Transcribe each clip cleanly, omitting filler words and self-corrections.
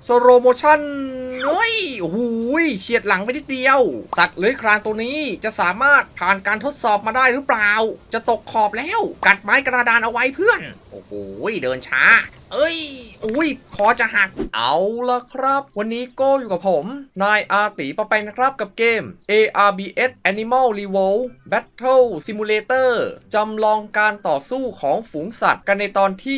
สโลโมชั่นเฮ้ยโอ้โหเฉียดหลังไปนิดเดียวสัตว์เลื้อยคลานตัวนี้จะสามารถผ่านการทดสอบมาได้หรือเปล่าจะตกขอบแล้วกัดไม้กระดานเอาไว้เพื่อนโอ้โหเดินช้าเอ้ยอุ้ยคอจะหักเอาละครับวันนี้ก็อยู่กับผมนายอาติปะแปงนะครับกับเกม ARBS Animal Revolt Battle Simulator จำลองการต่อสู้ของฝูงสัตว์กันในตอนที่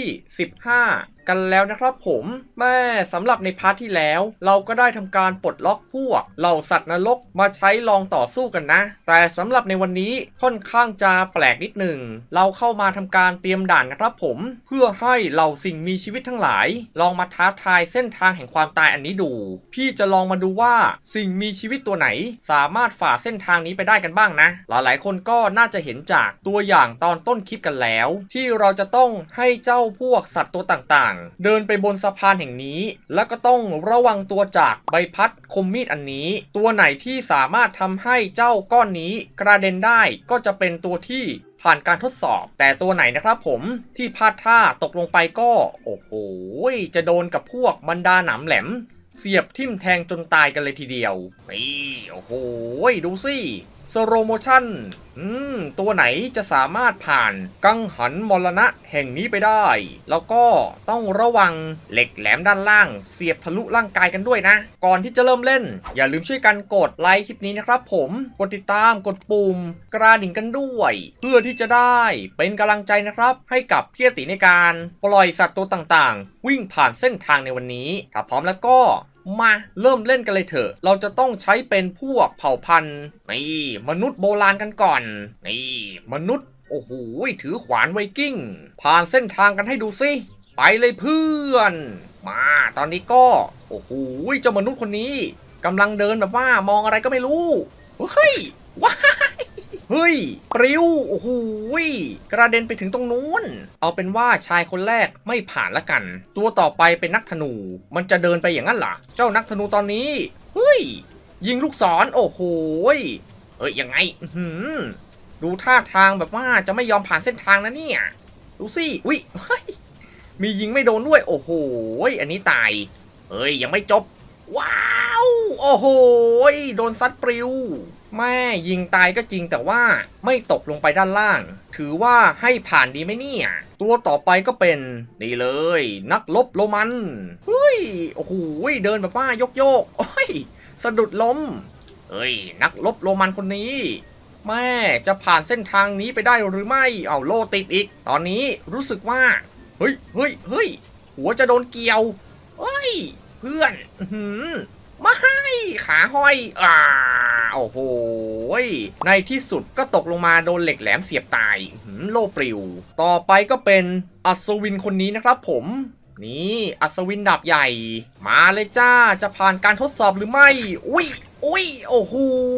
15กันแล้วนะครับผมแม่สำหรับในพาร์ทที่แล้วเราก็ได้ทำการปลดล็อกพวกเหล่าสัตว์นรกมาใช้ลองต่อสู้กันนะแต่สำหรับในวันนี้ค่อนข้างจะแปลกนิดหนึ่งเราเข้ามาทำการเตรียมด่านนะครับผมเพื่อให้เหล่าสิ่งมีชีวิตทั้งหลายลองมาท้าทายเส้นทางแห่งความตายอันนี้ดูพี่จะลองมาดูว่าสิ่งมีชีวิตตัวไหนสามารถฝ่าเส้นทางนี้ไปได้กันบ้างนะหลายๆคนก็น่าจะเห็นจากตัวอย่างตอนต้นคลิปกันแล้วที่เราจะต้องให้เจ้าพวกสัตว์ตัวต่างๆเดินไปบนสะพานแห่งนี้แล้วก็ต้องระวังตัวจากใบพัดคมมีดอันนี้ตัวไหนที่สามารถทำให้เจ้าก้อนนี้กระเด็นได้ก็จะเป็นตัวที่ผ่านการทดสอบแต่ตัวไหนนะครับผมที่พลาดท่าตกลงไปก็โอ้โหจะโดนกับพวกบรรดาหนามแหลมเสียบทิ่มแทงจนตายกันเลยทีเดียวนี่โอ้โหดูสิสโลโมชั่นตัวไหนจะสามารถผ่านกังหันมรณะแห่งนี้ไปได้แล้วก็ต้องระวังเหล็กแหลมด้านล่างเสียบทะลุร่างกายกันด้วยนะก่อนที่จะเริ่มเล่นอย่าลืมช่วยกันกดไลค์คลิปนี้นะครับผมกดติดตามกดปุ่มกระดิ่งกันด้วยเพื่อที่จะได้เป็นกำลังใจนะครับให้กับพี่ติในการปล่อยสัตว์ตัวต่างๆวิ่งผ่านเส้นทางในวันนี้ถ้าพร้อมแล้วก็มาเริ่มเล่นกันเลยเถอะเราจะต้องใช้เป็นพวกเผ่าพันธุ์นี่มนุษย์โบราณกันก่อนนี่มนุษย์โอ้โหถือขวานไวกิ้งผ่านเส้นทางกันให้ดูสิไปเลยเพื่อนมาตอนนี้ก็โอ้โหเจ้ามนุษย์คนนี้กำลังเดินแบบว่ามองอะไรก็ไม่รู้เฮ้ยว้ายเฮ้ยปลิวโอ้โหกระเด็นไปถึงตรงนู้นเอาเป็นว่าชายคนแรกไม่ผ่านละกันตัวต่อไปเป็นนักธนูมันจะเดินไปอย่างนั้นเหรอเจ้านักธนูตอนนี้เฮ้ยยิงลูกศรโอ้โหยังไงดูท่าทางแบบว่าจะไม่ยอมผ่านเส้นทางนะเนี่ยดูสิมียิงไม่โดนด้วยโอ้โหอันนี้ตายยังไม่จบว้าวโอ้โหโดนซัดปลิวแม่ยิงตายก็จริงแต่ว่าไม่ตกลงไปด้านล่างถือว่าให้ผ่านดีไหมเนี่ยตัวต่อไปก็เป็นนี่เลยนักรบโรมันโอ้โหเดินแบบว่ายกสะดุดล้มนักรบโรมันคนนี้แม่จะผ่านเส้นทางนี้ไปได้หรือไม่เอาโล่ติดอีกตอนนี้รู้สึกว่าเฮ้ยหัวจะโดนเกี่ยวเพื่อนไม่ขาห้อยโอ้โหในที่สุดก็ตกลงมาโดนเหล็กแหลมเสียบตายโล่ปลิวต่อไปก็เป็นอัศวินคนนี้นะครับผมนี่อัศวินดาบใหญ่มาเลยจ้าจะผ่านการทดสอบหรือไม่อุ้ยโอ้โห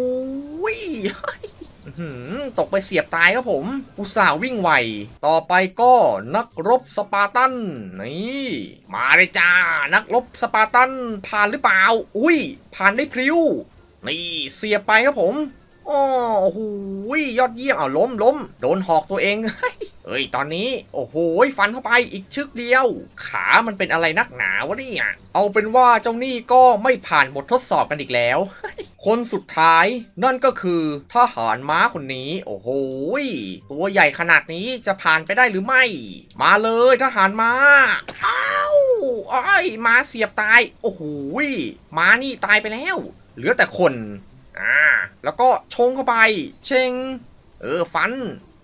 ตกไปเสียบตายครับผมอุตส่าห์วิ่งไวต่อไปก็นักรบสปาร์ตันนี่มาเลยจ้านักรบสปาร์ตันผ่านหรือเปล่าผ่านได้พริ้วนี่เสียบไปครับผมโอ้โหยอดเยี่ยมล้มโดนหอกตัวเองตอนนี้โอ้โหฟันเข้าไปอีกชึกเดียวขามันเป็นอะไรนักหนาวะเนี่ยเอาเป็นว่าเจ้านี่ก็ไม่ผ่านบททดสอบกันอีกแล้วคนสุดท้ายนั่นก็คือทหารม้าคนนี้โอ้โหตัวใหญ่ขนาดนี้จะผ่านไปได้หรือไม่มาเลยทหารม้าม้าเสียบตายโอ้โหม้านี่ตายไปแล้วเหลือแต่คนแล้วก็ชงเข้าไปเชงฟัน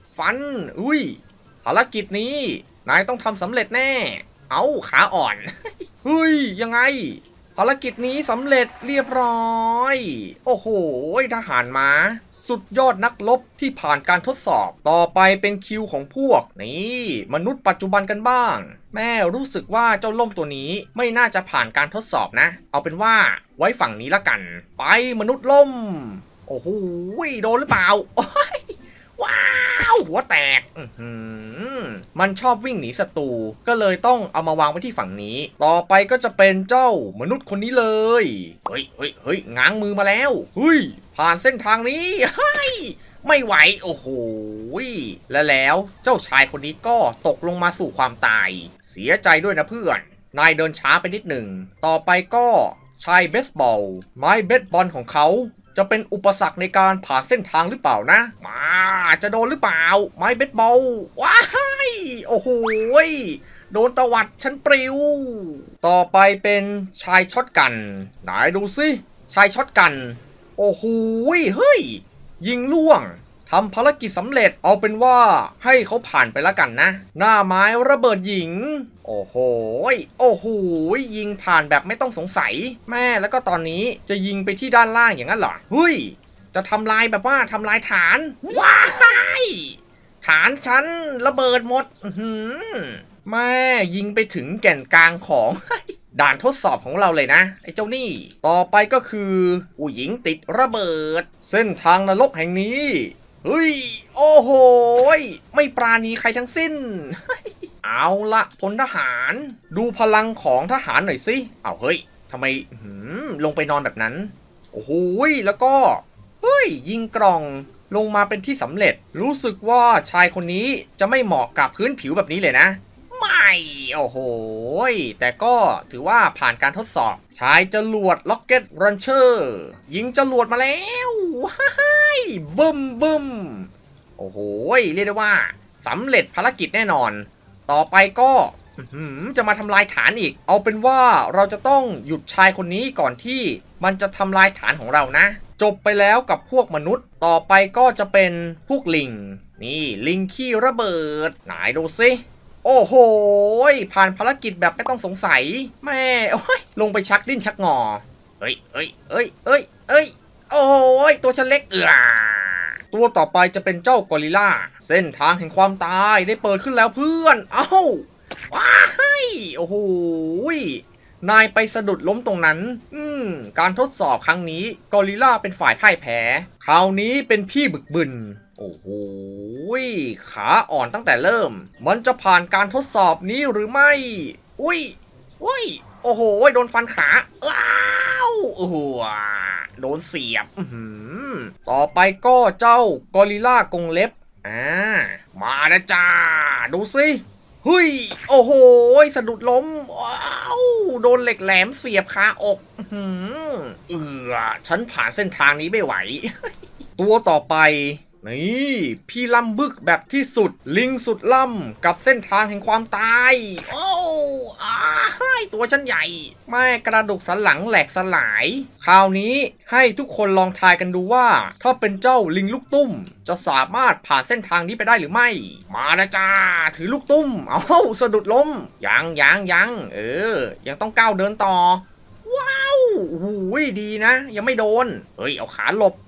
ภารกิจนี้นายต้องทำสำเร็จแน่เอาขาอ่อนยังไงภารกิจนี้สำเร็จเรียบร้อยโอ้โหทหารม้าสุดยอดนักรบที่ผ่านการทดสอบต่อไปเป็นคิวของพวกนี่มนุษย์ปัจจุบันกันบ้างแม่รู้สึกว่าเจ้าล่มตัวนี้ไม่น่าจะผ่านการทดสอบนะเอาเป็นว่าไว้ฝั่งนี้ละกันไปมนุษย์ล่มโอ้โหโดนหรือเปล่าว้าวหัวแตกมันชอบวิ่งหนีศัตรูก็เลยต้องเอามาวางไว้ที่ฝั่งนี้ต่อไปก็จะเป็นเจ้ามนุษย์คนนี้เลยง้างมือมาแล้วผ่านเส้นทางนี้ไม่ไหวโอ้โหแล้วเจ้าชายคนนี้ก็ตกลงมาสู่ความตายเสียใจด้วยนะเพื่อนนายเดินช้าไปนิดหนึ่งต่อไปก็ชายเบสบอลไม้เบสบอลของเขาจะเป็นอุปสรรคในการผ่านเส้นทางหรือเปล่านะมาจะโดนหรือเปล่าไม้เบสบอลว้ายโอ้โหโดนตวัดฉันปลิวต่อไปเป็นชายช็อตกันไหนดูสิชายช็อตกันโอ้โหเฮ้ยยิงล่วงทำภารกิจสำเร็จเอาเป็นว่าให้เขาผ่านไปแล้วกันนะหน้าไม้ระเบิดหญิงโอ้โหยิงผ่านแบบไม่ต้องสงสัยแม่แล้วก็ตอนนี้จะยิงไปที่ด้านล่างอย่างนั้นเหรอเฮ้ยจะทำลายแบบว่าทำลายฐานว้ายฐานฉันระเบิดหมดแม่ยิงไปถึงแก่นกลางของด่านทดสอบของเราเลยนะไอ้เจ้านี่ต่อไปก็คือผู้หญิงติดระเบิดเส้นทางนรกแห่งนี้เฮ้ยโอ้โหไม่ปราณีใครทั้งสิ้นเอาละพลทหารดูพลังของทหารหน่อยสิเอาเฮ้ยทำไมลงไปนอนแบบนั้นโอ้โหแล้วก็เฮ้ยยิงกล่องลงมาเป็นที่สำเร็จรู้สึกว่าชายคนนี้จะไม่เหมาะกับพื้นผิวแบบนี้เลยนะไม่โอ้โหแต่ก็ถือว่าผ่านการทดสอบชายจรวดล็อกเก็ตรันเชอร์ยิงจรวดมาแล้วว้ายบึ้มโอ้โหเรียกได้ว่าสำเร็จภารกิจแน่นอนต่อไปก็จะมาทำลายฐานอีกเอาเป็นว่าเราจะต้องหยุดชายคนนี้ก่อนที่มันจะทำลายฐานของเรานะจบไปแล้วกับพวกมนุษย์ต่อไปก็จะเป็นพวกลิงนี่ลิงขี้ระเบิดไหนดูสิโอ้โหผ่านภารกิจแบบไม่ต้องสงสัยแม่ลงไปชักดิ้นชักงอเอ้ยโอ้ยตัวฉันเล็กตัวต่อไปจะเป็นเจ้ากอริลลาเส้นทางแห่งความตายได้เปิดขึ้นแล้วเพื่อนว้ายโอ้โหนายไปสะดุดล้มตรงนั้นการทดสอบครั้งนี้กอริลลาเป็นฝ่ายพ่ายแพ้คราวนี้เป็นพี่บึกบึนโอ้โหขาอ่อนตั้งแต่เริ่มมันจะผ่านการทดสอบนี้หรือไม่โอ้โหโดนฟันขาโดนเสียบต่อไปก็เจ้ากอริลลากรงเล็บมาแล้วจ้าดูสิเฮ้ยโอ้โหสะดุดล้มโดนเหล็กแหลมเสียบคาอกฉันผ่านเส้นทางนี้ไม่ไหว ตัวต่อไปนี่พี่ล่ำบึกแบบที่สุดลิงสุดล่ำกับเส้นทางแห่งความตายตัวฉันใหญ่แม่กระดูกสันหลังแหลกสลายคราวนี้ให้ทุกคนลองทายกันดูว่าถ้าเป็นเจ้าลิงลูกตุ้มจะสามารถผ่านเส้นทางนี้ไปได้หรือไม่มาแล้วจ้าถือลูกตุ้มสะดุดล้มยังยังต้องก้าวเดินต่อว้าวดีนะยังไม่โดนเอาขาหลบ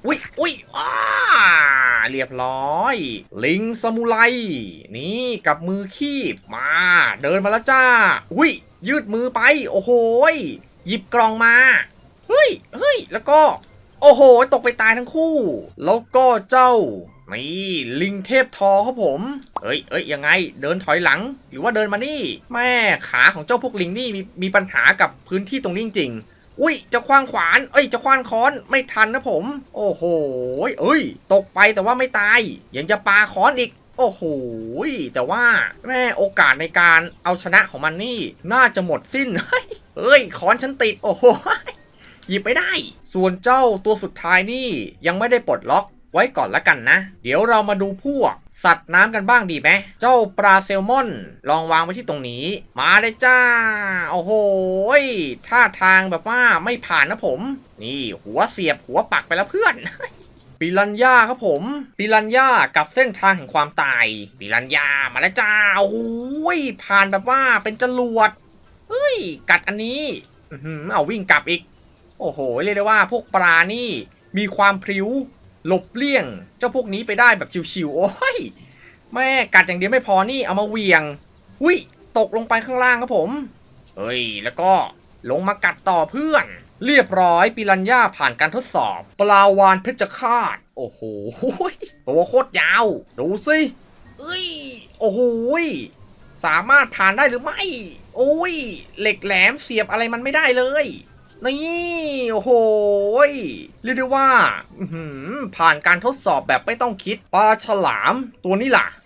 เรียบร้อยลิงซามูไรนี่กับมือคีบมาเดินมาแล้วจ้ายืดมือไปโอ้โหหยิบกล่องมาเฮ้ยแล้วก็โอ้โหตกไปตายทั้งคู่แล้วก็เจ้านี่ลิงเทพทอครับผมยังไงเดินถอยหลังหรือว่าเดินมานี่แม่ขาของเจ้าพวกลิงนี่มีปัญหากับพื้นที่ตรงนี้จริงจะคว้างขวานจะคว้างค้อนไม่ทันนะผมโอ้โหตกไปแต่ว่าไม่ตายยังจะปาค้อนอีกโอ้โหแต่ว่าแม่โอกาสในการเอาชนะของมันนี่น่าจะหมดสิ้นค้อนฉันติดโอ้โหหยิบไม่ได้ส่วนเจ้าตัวสุดท้ายนี่ยังไม่ได้ปลดล็อกไว้ก่อนละกันนะเดี๋ยวเรามาดูพวกสัตว์น้ำกันบ้างดีไหมเจ้าปลาแซลมอนลองวางไว้ที่ตรงนี้มาเลยจ้าโอ้โหท่าทางแบบว่าไม่ผ่านนะผมนี่หัวเสียบหัวปักไปแล้วเพื่อน ปิรันย่าครับผมปิรันย่ากับเส้นทางแห่งความตายปิรันย่ามาแล้วจ้าโอ้โหผ่านแบบว่าเป็นจรวดกัดอันนี้เอาวิ่งกลับอีกโอ้โหเรียกได้ว่าพวกปลานี่มีความพริ้วหลบเลี่ยงเจ้าพวกนี้ไปได้แบบชิวๆโอ้ยแม่กัดอย่างเดียวไม่พอนี่เอามาเวียงตกลงไปข้างล่างครับผมแล้วก็ลงมากัดต่อเพื่อนเรียบร้อยปิรันย่าผ่านการทดสอบปลาวาฬเพชฌฆาตโอ้โหตัวโคตรยาวดูสิโอ้โหสามารถผ่านได้หรือไม่เหล็กแหลมเสียบอะไรมันไม่ได้เลยนี่โอ้โหเรียกได้ว่าผ่านการทดสอบแบบไม่ต้องคิดปลาฉลามตัวนี้ล่ะ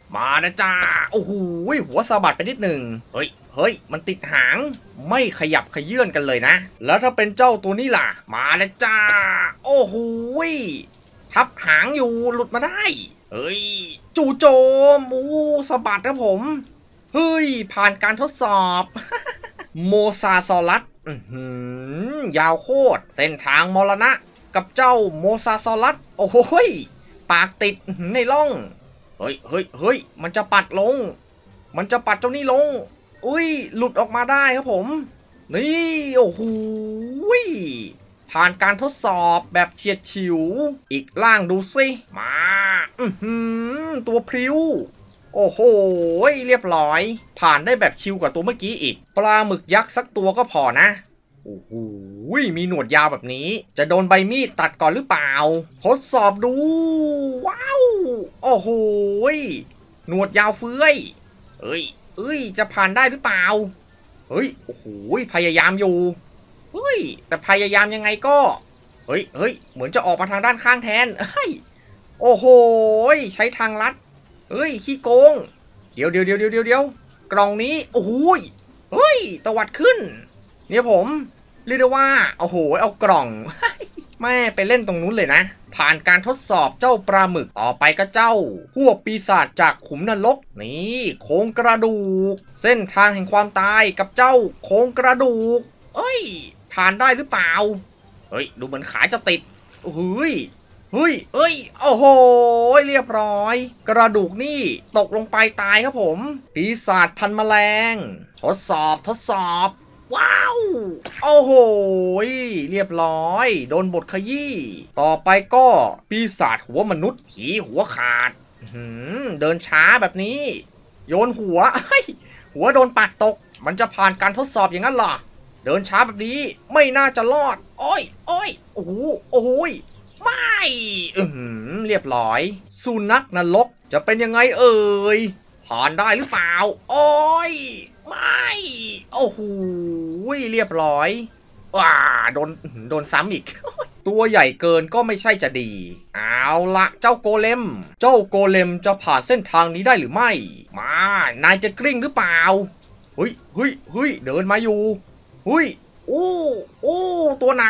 มานะจ้าโอ้โหหัวสะบัดไปนิดหนึ่งเฮ้ยมันติดหางไม่ขยับขยื่นกันเลยนะแล้วถ้าเป็นเจ้าตัวนี้ล่ะมานะจ้าโอ้โหทับหางอยู่หลุดมาได้เฮ้ยจู่โจมสะบัดครับผมเฮ้ยผ่านการทดสอบโมซาซอรัสยาวโคตรเส้นทางมรณะกับเจ้าโมซาซอรัสโอ้โหปากติดในร่องเฮ้ยมันจะปัดลงมันจะปัดเจ้านี่ลงอุ้ยหลุดออกมาได้ครับผมนี่โอ้โหผ่านการทดสอบแบบเฉียดฉิวอีกล่างดูสิมาตัวพริ้วโอ้โหเรียบร้อยผ่านได้แบบชิวกว่าตัวเมื่อกี้อีกปลาหมึกยักษ์สักตัวก็พอนะโอ้โหมีหนวดยาวแบบนี้จะโดนใบมีดตัดก่อนหรือเปล่าทดสอบดูว้าวโอ้โหหนวดยาวเฟื้อยเอ้ยจะผ่านได้หรือเปล่าเฮ้ยโอ้โหพยายามอยู่เฮ้ยแต่พยายามยังไงก็เฮ้ยเหมือนจะออกมาทางด้านข้างแทนเฮ้ยโอ้โหใช้ทางลัดเฮ้ยขี้โกงเดี๋ยวกล่องนี้โอ้โหเฮ้ยตวัดขึ้นเนี่ยผมเรียกได้ว่าโอ้โหเอากล่องแม่ไปเล่นตรงนู้นเลยนะผ่านการทดสอบเจ้าปลาหมึกต่อไปก็เจ้าพวกปีศาจจากขุมนรกนี่โครงกระดูกเส้นทางแห่งความตายกับเจ้าโครงกระดูกเอ้ยผ่านได้หรือเปล่าเฮ้ยดูเหมือนขาจะติดเฮ้ยโอ้โหเรียบร้อยกระดูกนี่ตกลงไปตายครับผมปีศาจพันแมลงทดสอบว้าวโอ้โหเรียบร้อยโดนบทขยี้ต่อไปก็ปีศาจหัวมนุษย์ผีหัวขาดเดินช้าแบบนี้โยนหัวหัวโดนปากตกมันจะผ่านการทดสอบอย่างนั้นเหรอเดินช้าแบบนี้ไม่น่าจะรอดโอ้ยโอ้โหไม่เรียบร้อยสุนัขนรกจะเป็นยังไงเอ่ยผ่านได้หรือเปล่าโอ้ยไม่โอ้โหเรียบร้อยว้าโดนซ้ำอีก ตัวใหญ่เกินก็ไม่ใช่จะดีเอาละเจ้าโกเลมจะผ่านเส้นทางนี้ได้หรือไม่มานายจะกลิ้งหรือเปล่าเฮ้ยเดินมาอยู่เฮ้ยโอ้ตัวหนัก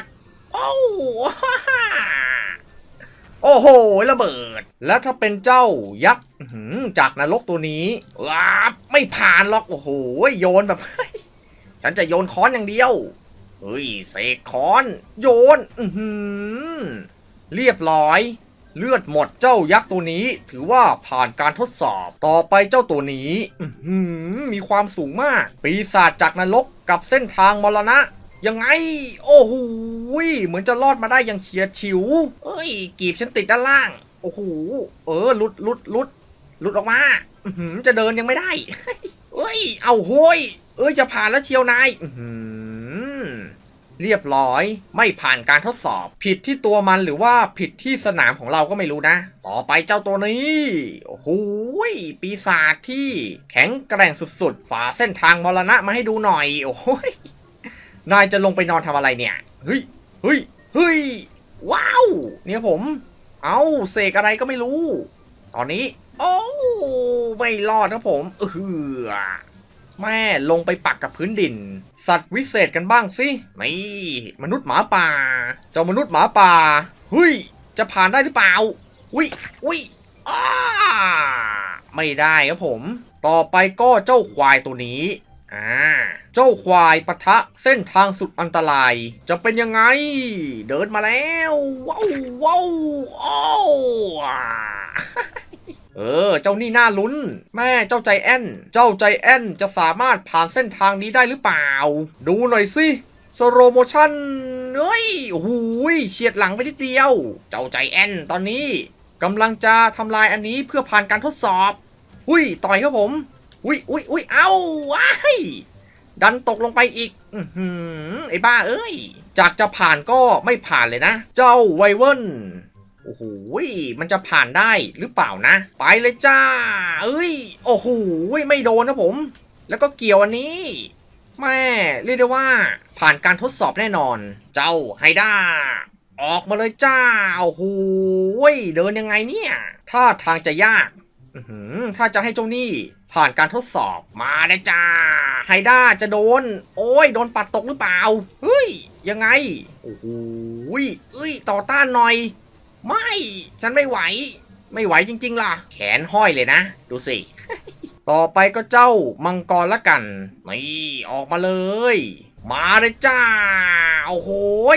โอ้โหระเบิดแล้วถ้าเป็นเจ้ายักษ์จากนรกตัวนี้ไม่ผ่านหรอกโอ้โหโยนแบบ ฉันจะโยนค้อนอย่างเดียวเฮ้ยเสกค้อนโยนเรียบร้อยเลือดหมดเจ้ายักษ์ตัวนี้ถือว่าผ่านการทดสอบต่อไปเจ้าตัวนี้มีความสูงมากปีศาจจากนรกกับเส้นทางมรณะยังไงโอ้โหเหมือนจะรอดมาได้อย่างเฉียดฉิวเอ้ยกีบฉันติดด้านล่างโอ้โหหลุดออกมาจะเดินยังไม่ได้เอ้ยเอาโห้ยจะผ่านแล้วเชียวนายเรียบร้อยไม่ผ่านการทดสอบผิดที่ตัวมันหรือว่าผิดที่สนามของเราก็ไม่รู้นะต่อไปเจ้าตัวนี้โอ้โหปีศาจที่แข็งแกร่งสุดๆฝ่าเส้นทางมรณะมาให้ดูหน่อยโอ้โหนายจะลงไปนอนทำอะไรเนี่ยเฮ้ยว้าวเนี่ยผมเอาเสกอะไรก็ไม่รู้ตอนนี้โอ้ไม่รอดนะผมแม่ลงไปปักกับพื้นดินสัตว์วิเศษกันบ้างสินี่มนุษย์หมาป่าเจ้ามนุษย์หมาป่าเฮ้ยจะผ่านได้หรือเปล่าไม่ได้ครับผมต่อไปก็เจ้าควายตัวนี้เจ้าควายปะทะเส้นทางสุดอันตรายจะเป็นยังไงเดินมาแล้วว้าวเจ้านี่น่าลุ้นแม่เจ้าใจแอนจะสามารถผ่านเส้นทางนี้ได้หรือเปล่าดูหน่อยสิสโลโมชั่นเฮ้ยโอ้โหเฉียดหลังไปนิดเดียวเจ้าใจแอนตอนนี้กำลังจะทำลายอันนี้เพื่อผ่านการทดสอบต่อยครับผมเอ้าว้ายดันตกลงไปอีกไอ้บ้าเอ้ยจากจะผ่านก็ไม่ผ่านเลยนะเจ้าไวเวิร์นโอ้โหมันจะผ่านได้หรือเปล่านะไปเลยจ้าโอ้โหไม่โดนนะผมแล้วก็เกี่ยวอันนี้แม่เรียกได้ว่าผ่านการทดสอบแน่นอนเจ้าไฮด้าออกมาเลยจ้าโอ้โหเดินยังไงเนี่ยท่าทางจะยากถ้าจะให้เจ้านี่ผ่านการทดสอบมาได้จ้าไฮด้าจะโดนโอ้ยโดนปัดตกหรือเปล่าเฮ้ยยังไงโอ้โหต่อต้านหน่อยไม่ฉันไม่ไหวจริงๆล่ะแขนห้อยเลยนะดูสิ ต่อไปก็เจ้ามังกรละกันนี่ออกมาเลยมาเลยจ้าโอ้โห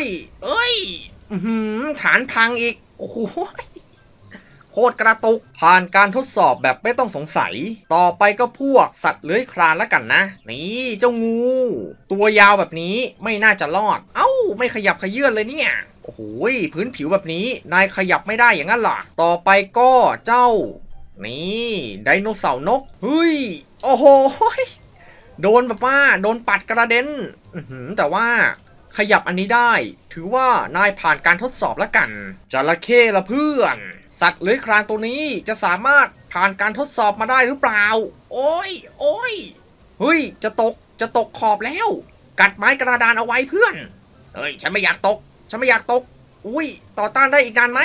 ฐานพังอีกโอ้โหโคตรกระตุกผ่านการทดสอบแบบไม่ต้องสงสัยต่อไปก็พวกสัตว์เลื้อยคลานละกันนะนี่เจ้างูตัวยาวแบบนี้ไม่น่าจะรอดไม่ขยับขยื่นเลยเนี่ยโอ้โหพื้นผิวแบบนี้นายขยับไม่ได้อย่างนั้นหรอต่อไปก็เจ้านี่ไดโนเสาร์นกเฮ้ยโอ้โหโดนแบบว่าโดนปัดกระเด็นแต่ว่าขยับอันนี้ได้ถือว่านายผ่านการทดสอบแล้วกันจระเข้ละเพื่อนสัตว์เลื้อยคลานตัวนี้จะสามารถผ่านการทดสอบมาได้หรือเปล่าโอ้ยเฮ้ยจะตกขอบแล้วกัดไม้กระดานเอาไว้เพื่อนเฮ้ยฉันไม่อยากตกต่อต้านได้อีกนานไหม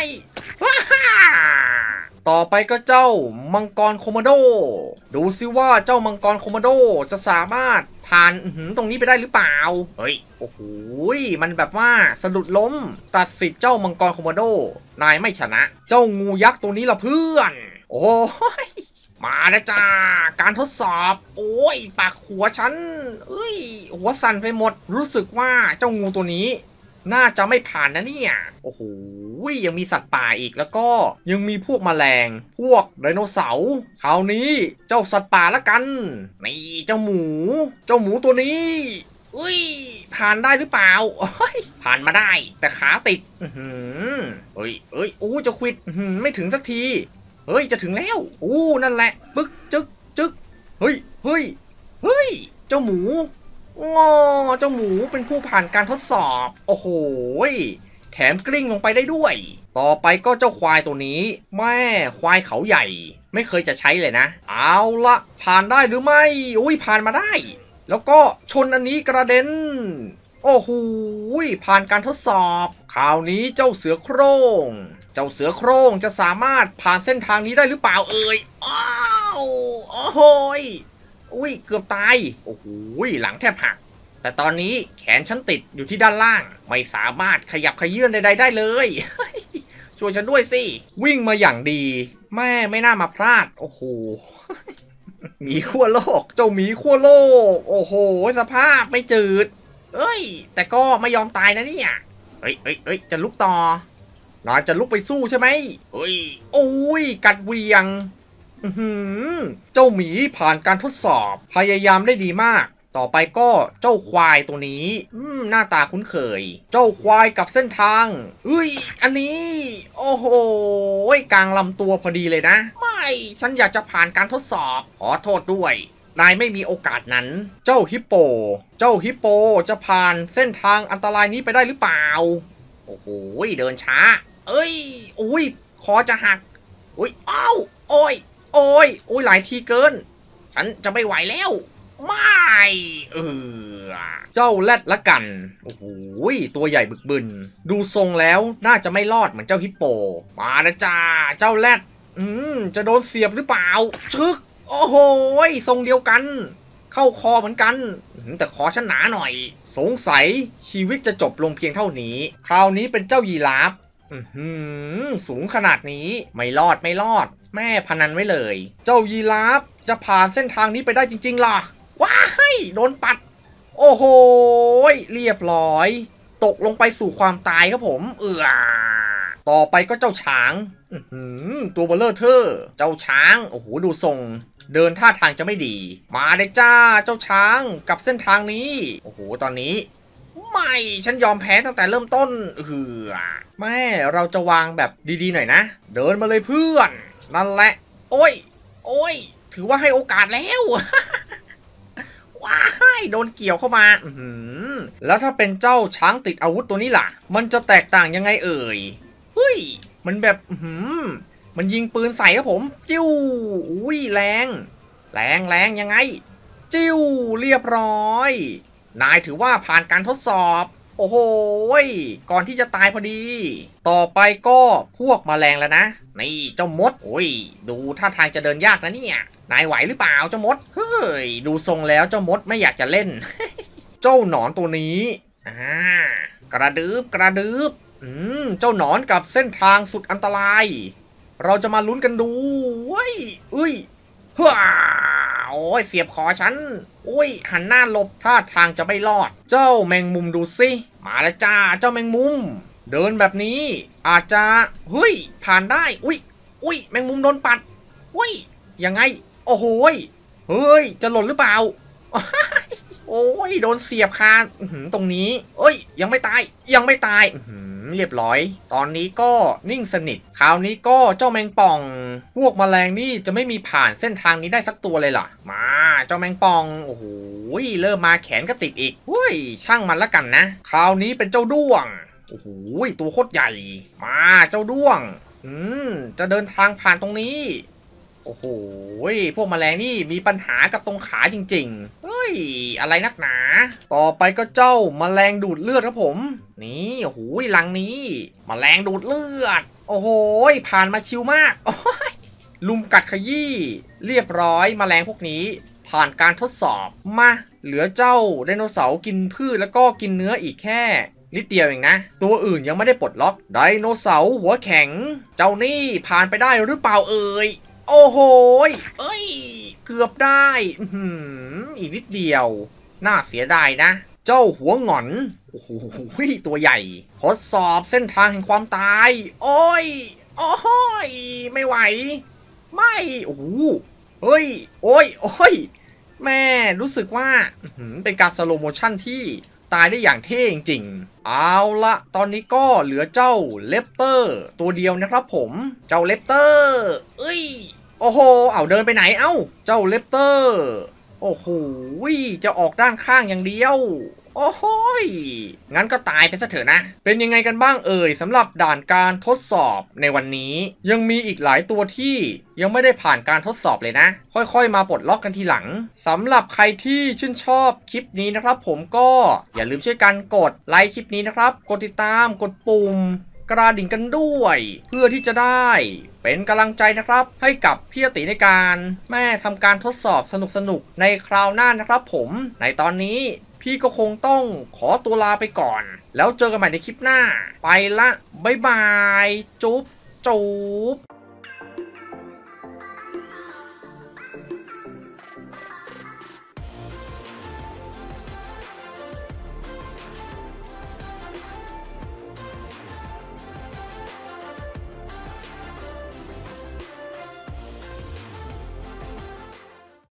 ต่อไปก็เจ้ามังกรโคโมโดดูซิว่าเจ้ามังกรโคโมโดจะสามารถผ่านตรงนี้ไปได้หรือเปล่าเฮ้ยโอ้โหมันแบบว่าสะดุดล้มตัดสิทธิ์เจ้ามังกรโคโมโดนายไม่ชนะเจ้างูยักษ์ตัวนี้ละเพื่อนโอ้ยมาแล้วจ้าการทดสอบโอ้ยปากหัวฉันหัวสั่นไปหมดรู้สึกว่าเจ้างูตัวนี้น่าจะไม่ผ่านนะเนี่ยโอ้โหยังมีสัตว์ป่าอีกแล้วก็ยังมีพวกแมลงพวกไดโนเสาร์คราวนี้เจ้าสัตว์ป่าละกันนี่เจ้าหมูตัวนี้ผ่านได้หรือเปล่าผ่านมาได้แต่ขาติดจะควิดไม่ถึงสักทีจะถึงแล้วนั่นแหละปึ๊กจึ๊กเฮ้ยเจ้าหมูเจ้าหมูเป็นผู้ผ่านการทดสอบโอ้โหแถมกลิ้งลงไปได้ด้วยต่อไปก็เจ้าควายตัวนี้แม่ควายเขาใหญ่ไม่เคยจะใช้เลยนะเอาละผ่านได้หรือไม่ผ่านมาได้แล้วก็ชนอันนี้กระเด็นโอ้โหผ่านการทดสอบคราวนี้เจ้าเสือโคร่งจะสามารถผ่านเส้นทางนี้ได้หรือเปล่าเกือบตายโอ้โหหลังแทบหักแต่ตอนนี้แขนฉันติดอยู่ที่ด้านล่างไม่สามารถขยับขยื่นใดๆได้เลย ช่วยฉันด้วยสิวิ่งมาอย่างดีแม่ไม่น่ามาพลาดโอ้โห หมีขั้วโลกเจ้าหมีขั้วโลกโอ้โหสภาพไม่จืดแต่ก็ไม่ยอมตายนะเนี่ยจะลุกต่อนายจะลุกไปสู้ใช่ไหมกัดเวียงเจ้าหมีผ่านการทดสอบพยายามได้ดีมากต่อไปก็เจ้าควายตัวนี้หน้าตาคุ้นเคยเจ้าควายกับเส้นทางอันนี้โอ้โหกลางลำตัวพอดีเลยนะไม่ฉันอยากจะผ่านการทดสอบขอโทษด้วยนายไม่มีโอกาสนั้นเจ้าฮิปโปจะผ่านเส้นทางอันตรายนี้ไปได้หรือเปล่าโอ้โหเดินช้าคอจะหักหลายทีเกินฉันจะไม่ไหวแล้วไม่เจ้าแรดละกันโอ้โหตัวใหญ่บึกบึนดูทรงแล้วน่าจะไม่รอดเหมือนเจ้าฮิปโปมานะจ้าเจ้าแรดจะโดนเสียบหรือเปล่าชึกโอ้โหทรงเดียวกันเข้าคอเหมือนกันแต่คอฉันหนาหน่อยสงสัยชีวิตจะจบลงเพียงเท่านี้คราวนี้เป็นเจ้ายีราฟสูงขนาดนี้ไม่รอดแม่พนันไว้เลยเจ้ายีราฟจะผ่านเส้นทางนี้ไปได้จริงๆล่ะว้ายโดนปัดโอ้โหเรียบร้อยตกลงไปสู่ความตายครับผมต่อไปก็เจ้าช้างตัวเบลเลอร์เทอร์เจ้าช้างโอ้โหดูทรงเดินท่าทางจะไม่ดีมาเลยจ้าเจ้าช้างกับเส้นทางนี้โอ้โหตอนนี้ไม่ฉันยอมแพ้ตั้งแต่เริ่มต้นแม่เราจะวางแบบดีๆหน่อยนะเดินมาเลยเพื่อนนั่นแหละโอ้ยถือว่าให้โอกาสแล้ว ว้ายโดนเกี่ยวเข้ามาแล้วถ้าเป็นเจ้าช้างติดอาวุธตัวนี้ล่ะมันจะแตกต่างยังไงเอ่ยมันแบบมันยิงปืนใส่ครับผมจิ้วแรงยังไงจิ้วเรียบร้อยนายถือว่าผ่านการทดสอบโอ้โหก่อนที่จะตายพอดีต่อไปก็พวกแมลงแล้วนะนี่เจ้ามดโอ้ยดูท่าทางจะเดินยากนะเนี่ยนายไหวหรือเปล่าเจ้ามดเฮ้ยดูทรงแล้วเจ้ามดไม่อยากจะเล่น เจ้าหนอนตัวนี้กระดึบกระดึบเจ้าหนอนกับเส้นทางสุดอันตรายเราจะมาลุ้นกันดูเว้ยฮ่าโอ้ยเสียบคอฉันอุ้ยหันหน้าหลบท่าทางจะไม่รอดเจ้าแมงมุมดูสิมาแล้วจ้าเจ้าแมงมุมเดินแบบนี้อาจจะเฮ้ยผ่านได้อุ้ยแมงมุมโดนปัดอุ้ยยังไงโอ้โหเฮ้ยจะหล่นหรือเปล่า โอ้ยโดนเสียบคาตรงนี้เอ้ยยังไม่ตายเรียบร้อยตอนนี้ก็นิ่งสนิทคราวนี้ก็เจ้าแมงป่องพวกแมลงนี่จะไม่มีผ่านเส้นทางนี้ได้สักตัวเลยล่ะมาเจ้าแมงป่องโอ้โหเริ่มมาแขนก็ติดอีกเฮ้ยช่างมันละกันนะคราวนี้เป็นเจ้าด้วงโอ้โหตัวโคตรใหญ่มาเจ้าด้วงจะเดินทางผ่านตรงนี้โอ้โหพวกแมลงนี่มีปัญหากับตรงขาจริงๆเฮ้ยอะไรนักหนาต่อไปก็เจ้าแมลงดูดเลือดครับผมนี่โอ้โหลังนี้แมลงดูดเลือดโอ้โหผ่านมาชิวมากโอ้ยลุมกัดขยี้เรียบร้อยแมลงพวกนี้ผ่านการทดสอบมาเหลือเจ้าไดโนเสาร์กินพืชแล้วก็กินเนื้ออีกแค่นิดเดียวเองนะตัวอื่นยังไม่ได้ปลดล็อกไดโนเสาร์หัวแข็งเจ้านี่ผ่านไปได้หรือเปล่าเอ่ยโอ้โหเกือบได้อีกนิดเดียวน่าเสียดายนะเจ้าหัวหงอนโอ้โหตัวใหญ่ทดสอบเส้นทางแห่งความตายโอ้ยไม่ไหวไม่โอ้โหเฮ้ยโอ้ยแม่รู้สึกว่าเป็นการสโลโมชั่นที่ตายได้อย่างเท่จริงๆเอาละตอนนี้ก็เหลือเจ้าเลปเตอร์ตัวเดียวนะครับผมเจ้าเลปเตอร์โอ้โหเอาเดินไปไหนเอ้าเจ้าเลปเตอร์โอ้โหจะออกด้านข้างอย่างเดียวโอ้โหงั้นก็ตายไปซะเถอะนะเป็นยังไงกันบ้างเอ่ยสำหรับด่านการทดสอบในวันนี้ยังมีอีกหลายตัวที่ยังไม่ได้ผ่านการทดสอบเลยนะค่อยๆมาปลดล็อกกันทีหลังสำหรับใครที่ชื่นชอบคลิปนี้นะครับผมก็อย่าลืมช่วยกันกดไลค์คลิปนี้นะครับกดติดตามกดปุ่มกระดิ่งกันด้วยเพื่อที่จะได้เป็นกำลังใจนะครับให้กับพี่อติในการแม่ทำการทดสอบสนุกๆในคราวหน้านะครับผมในตอนนี้พี่ก็คงต้องขอตัวลาไปก่อนแล้วเจอกันใหม่ในคลิปหน้าไปละบ๊ายบายจุ๊บ